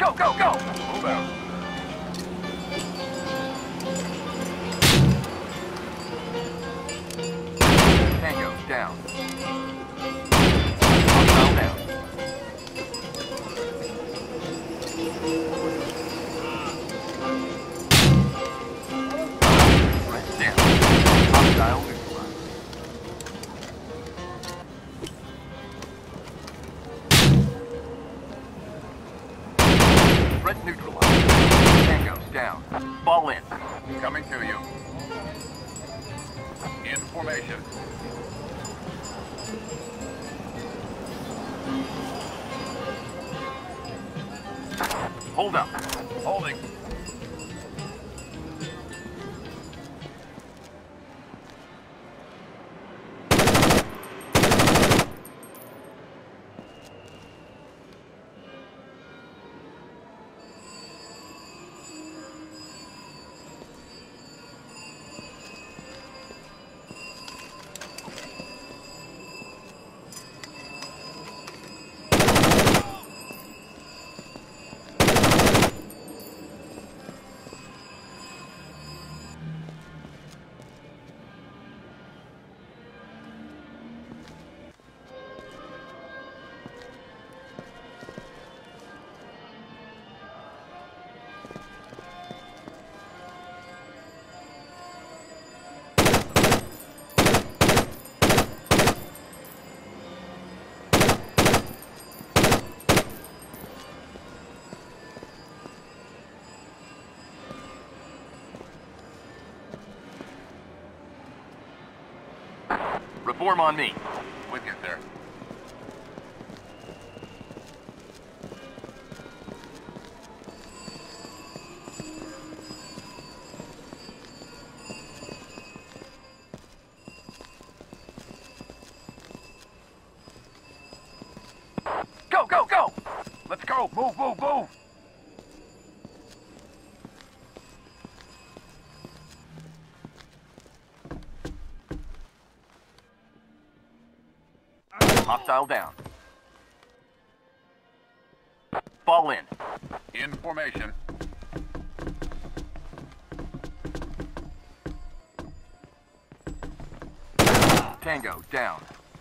Go, go, go! Move out. Tango, down. Hostile down. Threat down. Hostile neutralized. Threat neutralized. Tango's down. Fall in. Coming to you. In formation. Hold up. Holding. Reform on me. With you, sir. Go, go, go! Let's go! Move, move, move! Hostile down. Fall in. In formation. Tango down.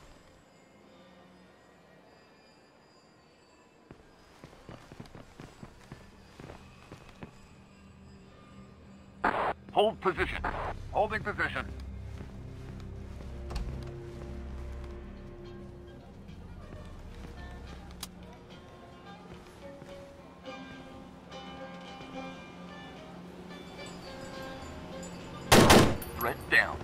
Hold position. Holding position. Threat down.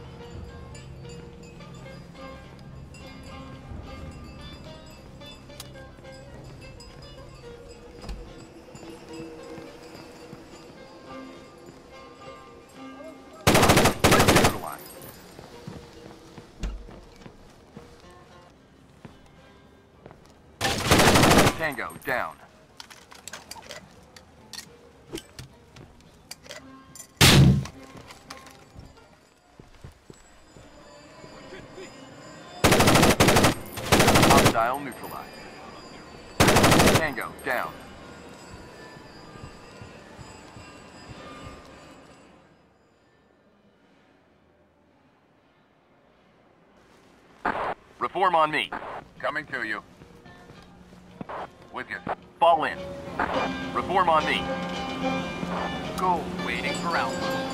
Tango down. Hostile neutralized. Tango down. Reform on me. Coming to you. With you. Fall in. Reform on me. Go. Waiting for Alpha.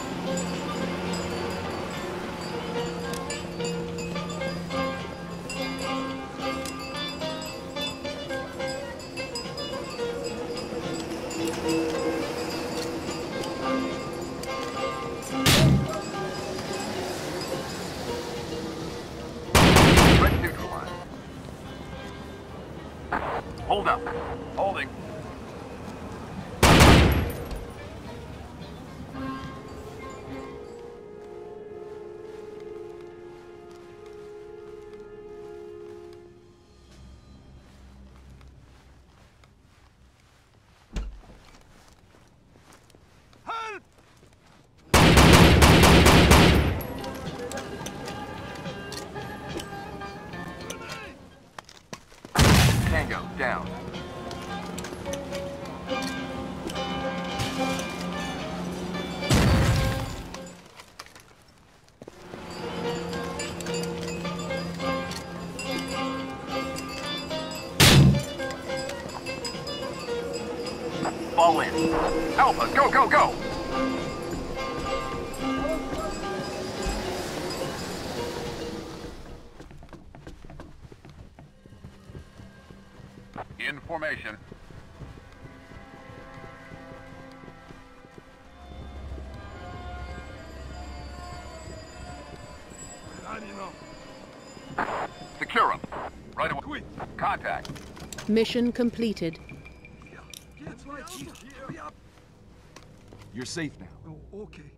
Threat neutralized. Hold up. Holding. Fall in. Alpha, go, go, go! In formation. Secure him. Right away. Contact. Mission completed. You're safe now. Oh, okay.